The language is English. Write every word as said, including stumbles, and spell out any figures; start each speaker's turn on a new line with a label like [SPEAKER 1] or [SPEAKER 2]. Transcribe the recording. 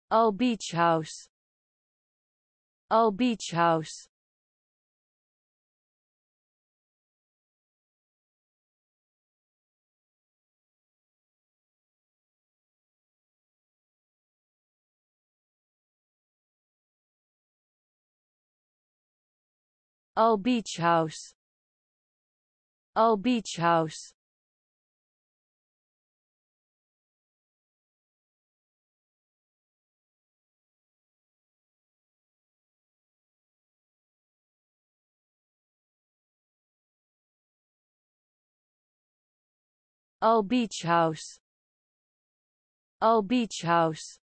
[SPEAKER 1] Oh, beach house. Oh, beach house. Oh, beach house. Oh, beach house. Oh, beach house. Oh, beach house.